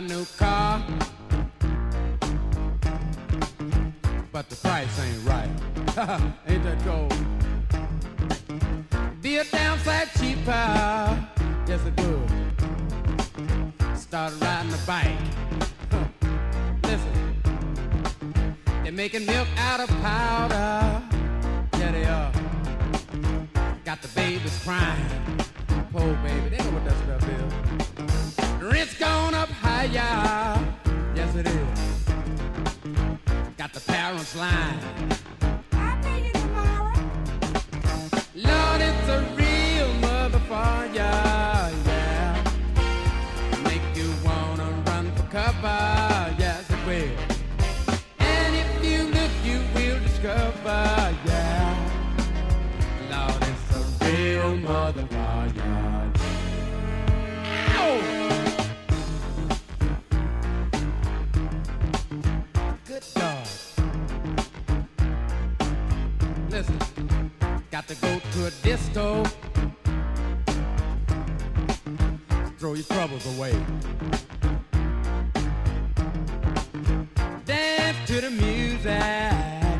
new car, but the price ain't right. Ain't that gold? Be a downside cheaper, yes it would. Started riding a bike. Listen, they're making milk out of powder. Yeah, they are. Got the babies crying. Poor baby, they know what that stuff is. The rent's gone up higher. Yes, it is. Got the parents lying. I'll pay you tomorrow. Lord, it's a real motherfucker, yeah. Make you wanna run for cover, yes it will. And if you look, you will discover, yeah. Lord, it's a real motherfucker. Ow! Good God. Listen, got to go to a disco. Throw your troubles away. Dance to the music, yeah,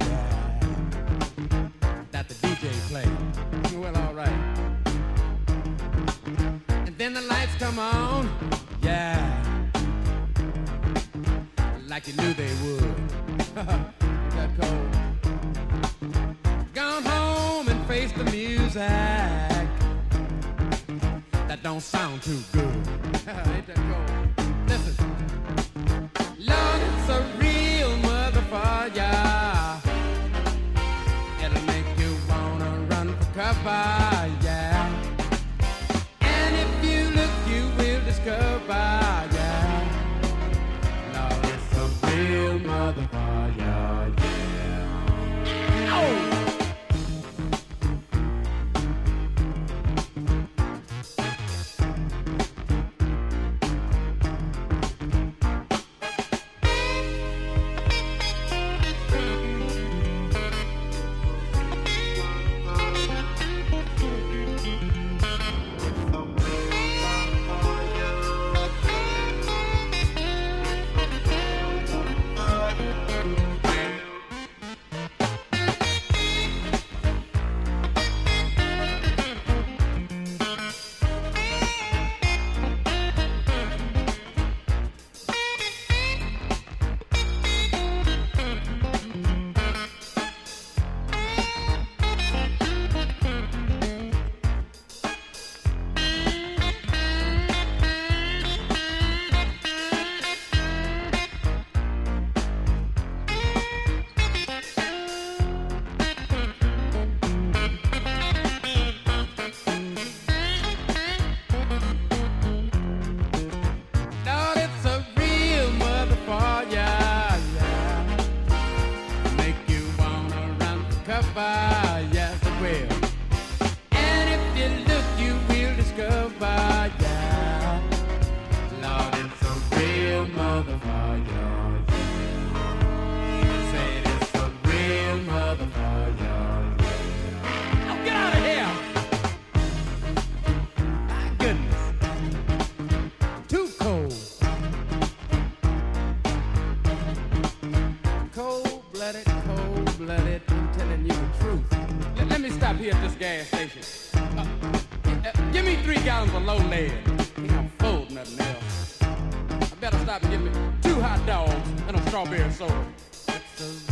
that the DJ plays. Well, all right. And then the lights come on, yeah, like you knew they would. That cold. Gone home and face the music. That don't sound too good. Ain't that cold? Listen. Lord, it's a real motherfucker. It'll make you wanna run for cover, yeah. And if you look, you will discover, yeah. Lord, it's a real motherfucker, yeah. Oh! Yes, it will. And if you look, you will discover, yeah. Lord, it's a real motherfucker. Said it's a real motherfucker. Oh, get out of here! My goodness. Too cold. Cold-blooded, cold-blooded. Telling you the truth. Let me stop here at this gas station. Give me 3 gallons of low lead. Ain't no fold, nothing else. I better stop and get me 2 hot dogs and a strawberry soda.